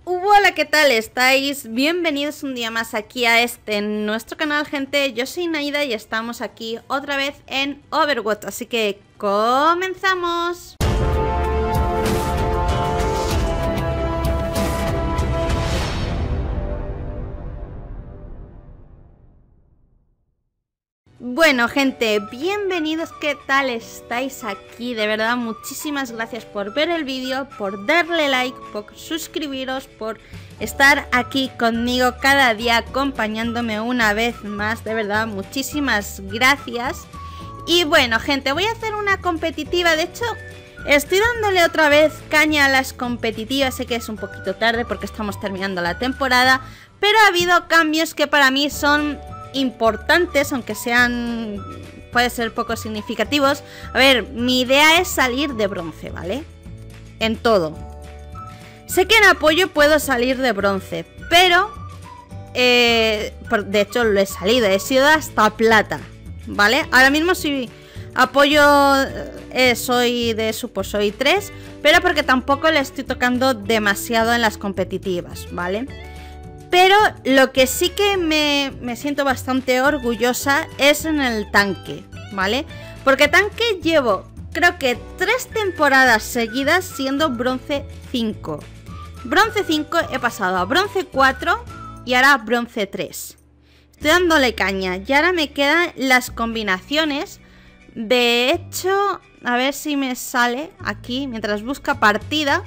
Hola, ¿qué tal estáis? Bienvenidos un día más aquí a nuestro canal, gente. Yo soy Naida y estamos aquí otra vez en Overwatch, así que comenzamos. Bueno, gente, bienvenidos, ¿qué tal estáis aquí? De verdad, muchísimas gracias por ver el vídeo, por darle like, por suscribiros, por estar aquí conmigo cada día acompañándome una vez más. De verdad, muchísimas gracias. Y bueno, gente, voy a hacer una competitiva. De hecho, estoy dándole otra vez caña a las competitivas. Sé que es un poquito tarde porque estamos terminando la temporada, pero ha habido cambios que para mí son importantes, aunque sean, puede ser poco significativos. A ver, mi idea es salir de bronce, ¿vale? En todo. Sé que en apoyo puedo salir de bronce, pero de hecho lo he salido, he sido hasta plata, ¿vale? Ahora mismo si apoyo soy de supo, soy 3, pero porque tampoco le estoy tocando demasiado en las competitivas, ¿vale? Pero lo que sí que me siento bastante orgullosa es en el tanque, ¿vale? Porque tanque llevo, creo que 3 temporadas seguidas siendo bronce 5. Bronce 5 he pasado a bronce 4 y ahora bronce 3. Estoy dándole caña y ahora me quedan las combinaciones. De hecho, a ver si me sale aquí, mientras busca partida.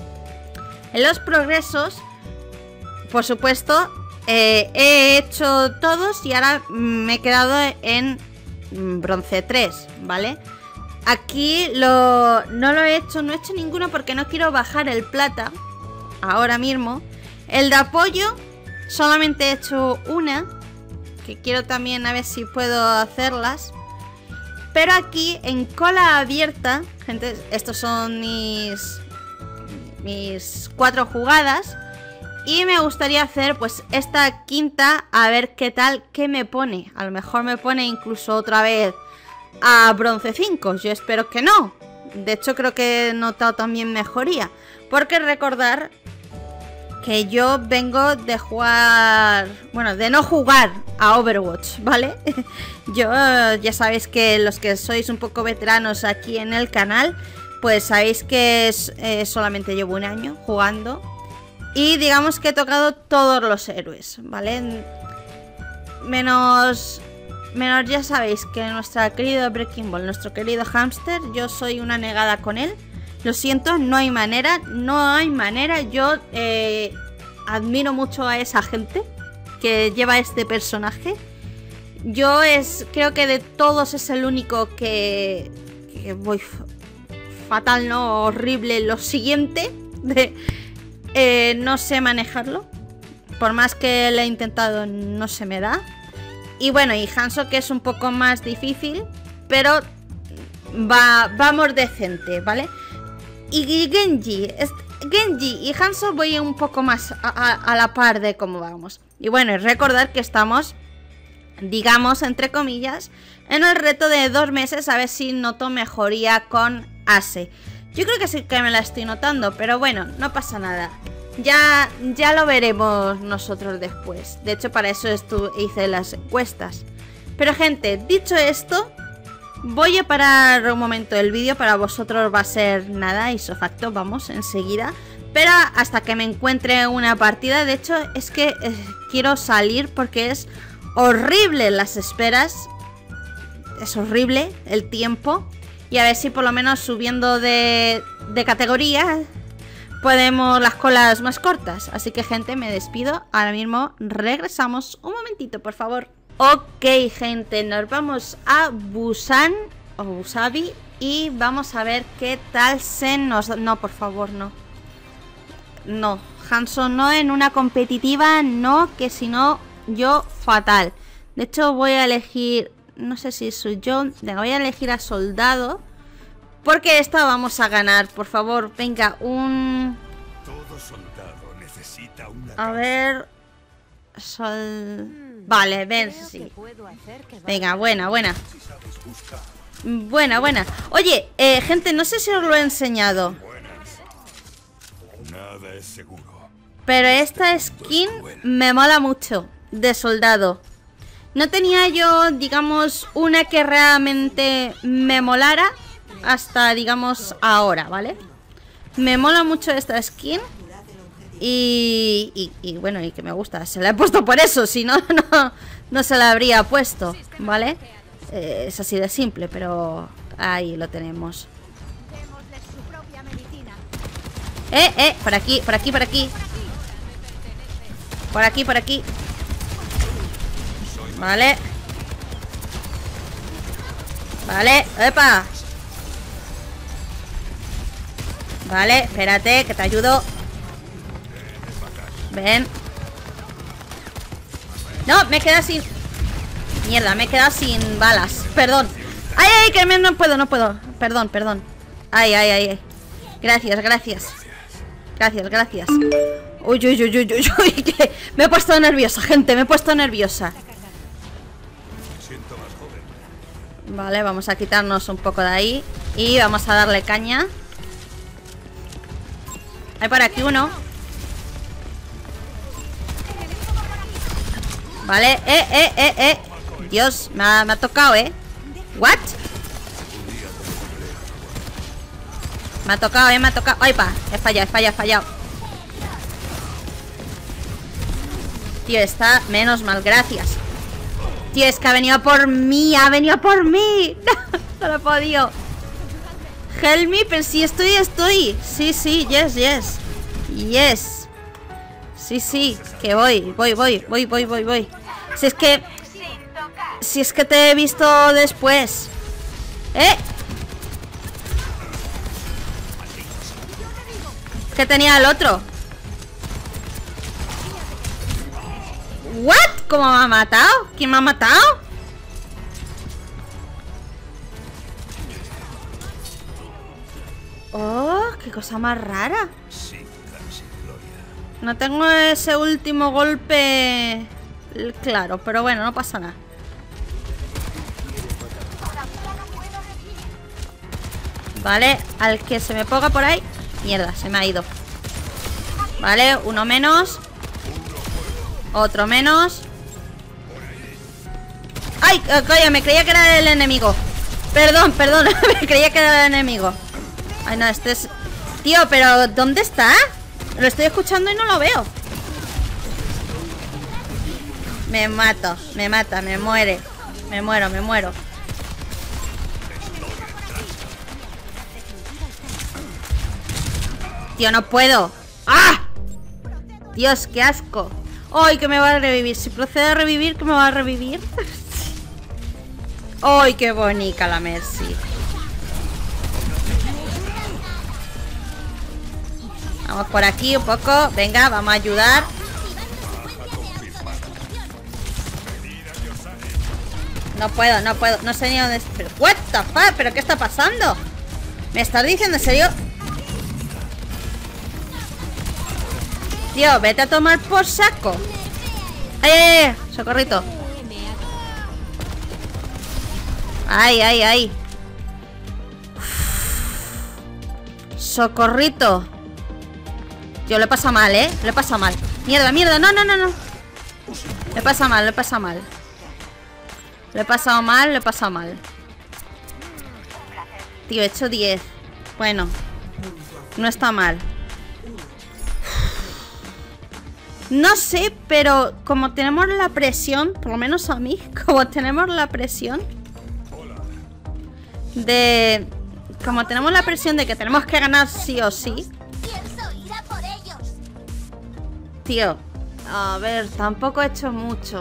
En los progresos, por supuesto, he hecho todos y ahora me he quedado en bronce 3, ¿vale? Aquí no lo he hecho, no he hecho ninguno porque no quiero bajar el plata ahora mismo. El de apoyo solamente he hecho una, que quiero también a ver si puedo hacerlas. Pero aquí en cola abierta, gente, estos son mis 4 jugadas. Y me gustaría hacer pues esta quinta, a ver qué tal, qué me pone. A lo mejor me pone incluso otra vez a bronce 5. Yo espero que no. De hecho creo que he notado también mejoría. Porque recordar que yo vengo de jugar, bueno, de no jugar a Overwatch, ¿vale? Yo ya sabéis que los que sois un poco veteranos aquí en el canal, pues sabéis que solamente llevo un año jugando. Y digamos que he tocado todos los héroes, ¿vale? Menos ya sabéis que nuestro querido Breaking Ball, nuestro querido Hamster, yo soy una negada con él. Lo siento, no hay manera, Yo admiro mucho a esa gente que lleva este personaje. Yo creo que de todos es el único que voy fatal, ¿no? Horrible. Lo siguiente no sé manejarlo. Por más que lo he intentado, no se me da. Y bueno, y Hanzo, que es un poco más difícil, pero vamos decente, ¿vale? Y Genji y Hanzo voy un poco más a la par de cómo vamos. Y bueno, y recordar que estamos, digamos, entre comillas, en el reto de 2 meses, a ver si noto mejoría con Ace. Yo creo que sí que me la estoy notando, pero bueno, no pasa nada. Ya lo veremos nosotros después. De hecho, para eso hice las encuestas. Pero gente, dicho esto, voy a parar un momento el vídeo. Para vosotros va a ser nada, isofacto, vamos, enseguida. Pero hasta que me encuentre una partida. De hecho, es que quiero salir porque es horrible las esperas. Es horrible el tiempo. Y a ver si por lo menos subiendo de categoría podemos las colas más cortas. Así que, gente, me despido. Ahora mismo regresamos. Un momentito, por favor. Ok, gente, nos vamos a Busan o Busabi y vamos a ver qué tal se nos... No, por favor, no. No, Hanzo no en una competitiva, no, que si no, yo fatal. De hecho, voy a elegir... No sé si soy yo. Voy a elegir a soldado. Porque esta vamos a ganar. Por favor, venga, Todo soldado necesita una... A ver... Vale, ven, sí. Venga, buena. Buena. Oye, gente, no sé si os lo he enseñado. Nada es seguro. Pero esta skin me mola mucho, de soldado. No tenía yo, digamos, una que realmente me molara hasta, digamos, ahora, ¿vale? Me mola mucho esta skin. Y bueno, y que me gusta. Se la he puesto por eso, si no, no se la habría puesto, ¿vale? Es así de simple, pero ahí lo tenemos. Por aquí, por aquí, por aquí. Por aquí, por aquí. Vale. Vale, ¡epa! Vale, espérate, que te ayudo. Ven. No, me queda sin... Mierda, me he quedado sin balas. Perdón. ¡Ay, ay! Que no puedo, no puedo. Perdón, perdón. ¡Ay, ay, ay! Gracias, gracias. Gracias, gracias. Uy, uy, uy, uy, uy, uy, que me he puesto nerviosa, gente, me he puesto nerviosa. Vale, vamos a quitarnos un poco de ahí. Y vamos a darle caña. Hay por aquí uno. Vale, Dios, me ha tocado, ¿What? Me ha tocado, me ha tocado. ¡Ay, pa! He fallado, he fallado, he fallado. Tío, está menos mal, gracias. Tío, es que ha venido por mí, ha venido por mí. No lo he podido. Help me, pero si estoy. Sí, sí, yes, yes. Yes. Sí, sí, que voy. Si es que te he visto después. Que tenía el otro. ¿What? ¿Cómo me ha matado? ¿Quién me ha matado? Oh, qué cosa más rara. No tengo ese último golpe claro, pero bueno, no pasa nada. Vale, al que se me ponga por ahí. Mierda, se me ha ido. Vale, uno menos. Otro menos. ¡Ay! Coño, me creía que era el enemigo. Perdón, perdón, me creía que era el enemigo. Ay, no, este es... Tío, pero ¿dónde está? Lo estoy escuchando y no lo veo. Me mato, me mata, me muere. Me muero, me muero. Tío, no puedo. ¡Ah! Dios, qué asco. ¡Ay, que me va a revivir! Si procede a revivir, ¿que me va a revivir? ¡Ay, qué bonita la Mercy! Vamos por aquí un poco. Venga, vamos a ayudar. No puedo, no puedo. No sé ni dónde... Pero, what the fuck, ¿pero qué está pasando? ¿Me estás diciendo en serio? Tío, vete a tomar por saco. ¡Ay! Socorrito. ¡Ay, ay, ay! Socorrito. Tío, le pasa mal, le pasa mal. Mierda, mierda, no, no, no, no. Le pasa mal, le pasa mal. Le he pasado mal, le he pasado mal. Tío, he hecho 10. Bueno, no está mal. No sé, pero como tenemos la presión, por lo menos a mí, como tenemos la presión de... Como tenemos la presión de que tenemos que ganar sí o sí. Tío, a ver, tampoco he hecho mucho.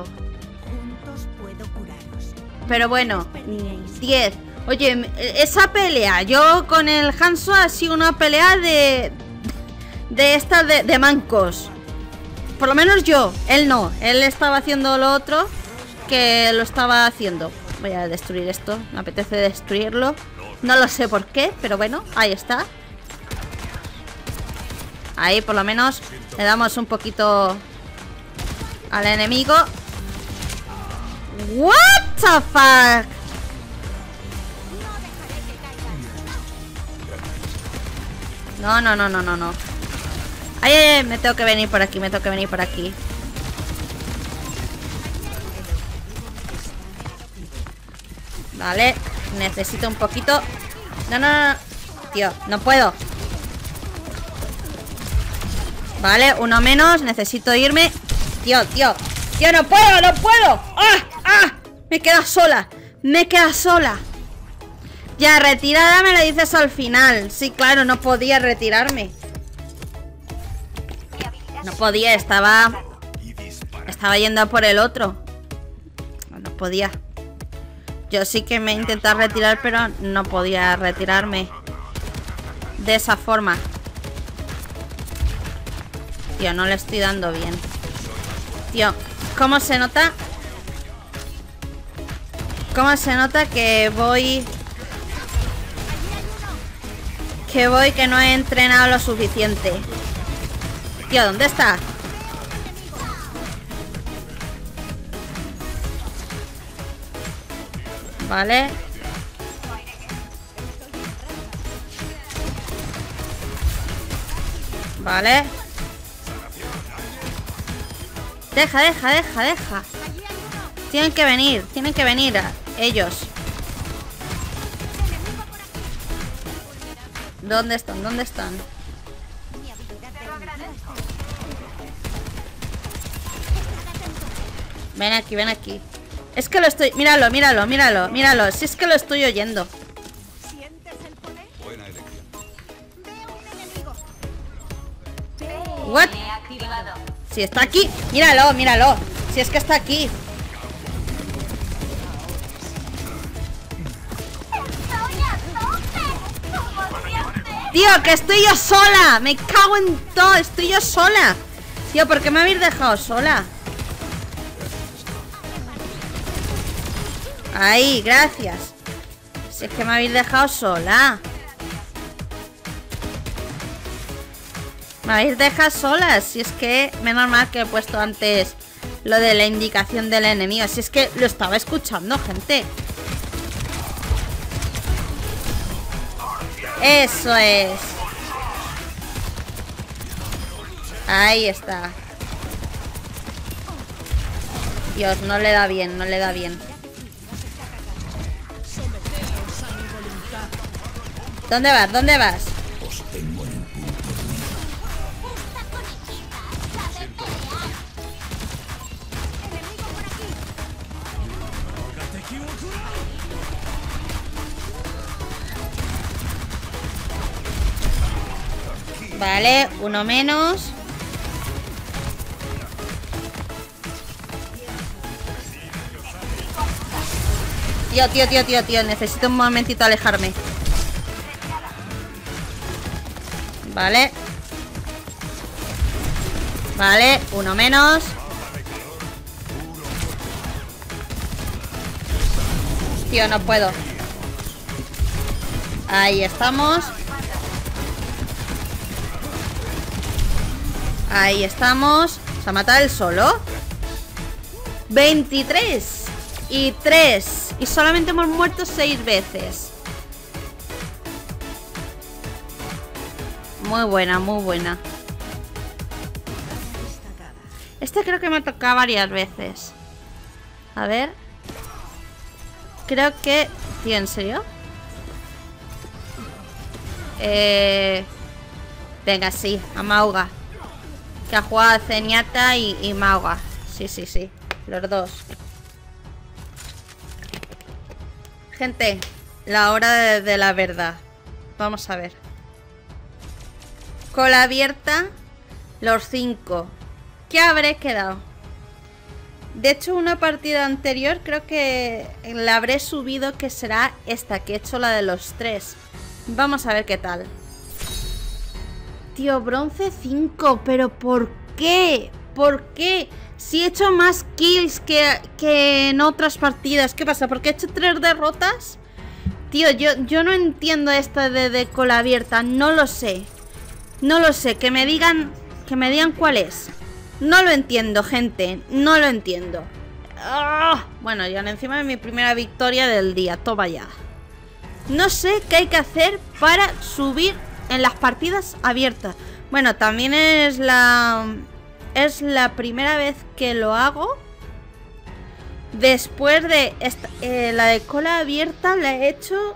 Pero bueno, 10. Oye, esa pelea, yo con el Hanzo ha sido una pelea de estas de mancos. Por lo menos yo, él no. Él estaba haciendo lo otro que lo estaba haciendo. Voy a destruir esto, me apetece destruirlo. No lo sé por qué, pero bueno, ahí está. Ahí por lo menos le damos un poquito al enemigo. What the fuck. No, no, no, no, no, no. Ay, ay, ay, me tengo que venir por aquí, me tengo que venir por aquí. Vale, necesito un poquito. No, no, no, tío, no puedo. Vale, uno menos, necesito irme. Tío, tío, tío, no puedo, no puedo. ¡Ah! ¡Ah! Me queda sola. Me queda sola. Ya, retirada me lo dices al final. Sí, claro, no podía retirarme. No podía, estaba yendo por el otro. No podía. Yo sí que me he intentado retirar, pero no podía retirarme de esa forma. Tío, no le estoy dando bien. Tío, ¿cómo se nota? ¿Cómo se nota que voy? Que no he entrenado lo suficiente. Tío, ¿dónde está? Vale. Vale. Deja, deja, deja, deja. Tienen que venir ellos. ¿Dónde están? ¿Dónde están? Ven aquí, ven aquí. Es que lo estoy... Míralo, míralo, míralo, míralo. Si es que lo estoy oyendo. What? Si está aquí. Míralo, míralo. Si es que está aquí. Tío, que estoy yo sola. Me cago en todo. Estoy yo sola. Tío, ¿por qué me habéis dejado sola? Ahí, gracias. Si es que me habéis dejado sola. Me habéis dejado sola. Si es que menos mal que he puesto antes lo de la indicación del enemigo. Si es que lo estaba escuchando, gente. Eso es. Ahí está. Dios, no le da bien, no le da bien. ¿Dónde vas? ¿Dónde vas? Vale, uno menos. Tío, necesito un momentito alejarme. Vale. Vale, uno menos. Tío, no puedo. Ahí estamos. Ahí estamos. ¿Se ha matado él solo? 23 y 3. Y solamente hemos muerto 6 veces. Muy buena, muy buena. Este creo que me ha tocado varias veces. A ver. Creo que... Tío, ¿en serio? Venga, sí, a Mauga. Que ha jugado a Zenyatta y Mauga. Sí, sí, sí. Los dos. Gente, la hora de la verdad. Vamos a ver. Cola abierta. Los 5. ¿Qué habré quedado? De hecho, una partida anterior creo que la habré subido, que será esta, que he hecho la de los 3. Vamos a ver qué tal. Tío, bronce 5. ¿Pero por qué? ¿Por qué? Si he hecho más kills que en otras partidas. ¿Qué pasa? ¿Por qué he hecho 3 derrotas? Tío, yo no entiendo esto de cola abierta. No lo sé. No lo sé. Que me digan cuál es. No lo entiendo, gente. No lo entiendo. Bueno, ya encima de mi primera victoria del día. Toma ya. No sé qué hay que hacer para subir en las partidas abiertas. Bueno, también es la primera vez que lo hago. Después de la de cola abierta la he hecho...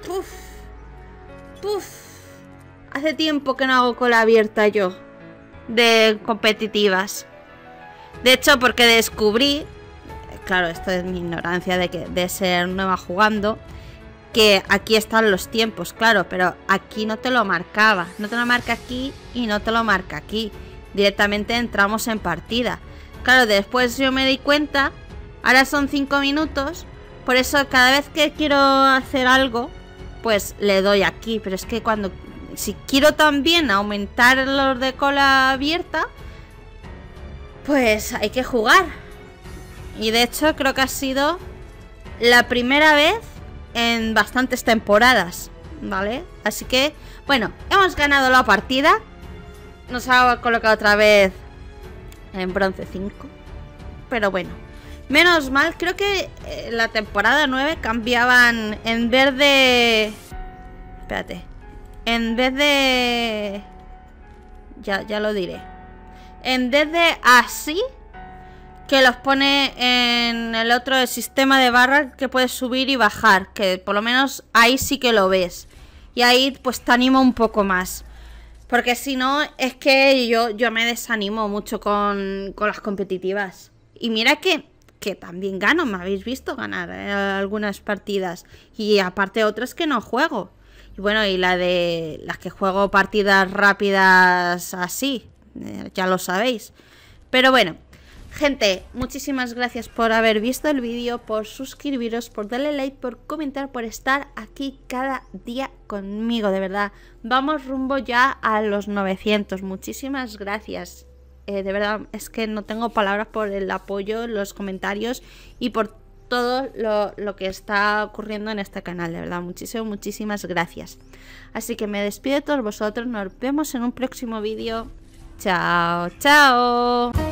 Hace tiempo que no hago cola abierta yo. De competitivas. De hecho, porque descubrí... Claro, esto es mi ignorancia de ser nueva jugando. Que aquí están los tiempos, claro. Pero aquí no te lo marcaba. No te lo marca aquí y no te lo marca aquí. Directamente entramos en partida. Claro, después yo me di cuenta... Ahora son 5 minutos. Por eso cada vez que quiero hacer algo, pues le doy aquí. Pero es que si quiero también aumentar los de cola abierta, pues hay que jugar. Y de hecho creo que ha sido la primera vez en bastantes temporadas, ¿vale? Así que, bueno, hemos ganado la partida. Nos ha colocado otra vez en bronce 5. Pero bueno, menos mal, creo que la temporada 9 cambiaban en vez de... Espérate. En vez de... Ya lo diré. En vez de así, que los pone en el otro sistema de barra que puedes subir y bajar. Que por lo menos ahí sí que lo ves. Y ahí pues te animo un poco más. Porque si no, es que yo me desanimo mucho con las competitivas. Y mira que también gano, me habéis visto ganar algunas partidas. Y aparte otras que no juego. Y bueno, y las que juego partidas rápidas así, ya lo sabéis. Pero bueno, gente, muchísimas gracias por haber visto el vídeo, por suscribiros, por darle like, por comentar, por estar aquí cada día conmigo, de verdad. Vamos rumbo ya a los 900, muchísimas gracias. De verdad, es que no tengo palabras por el apoyo, los comentarios y por todo lo que está ocurriendo en este canal, de verdad, muchísimas gracias. Así que me despido de todos vosotros, nos vemos en un próximo vídeo. Chao, chao.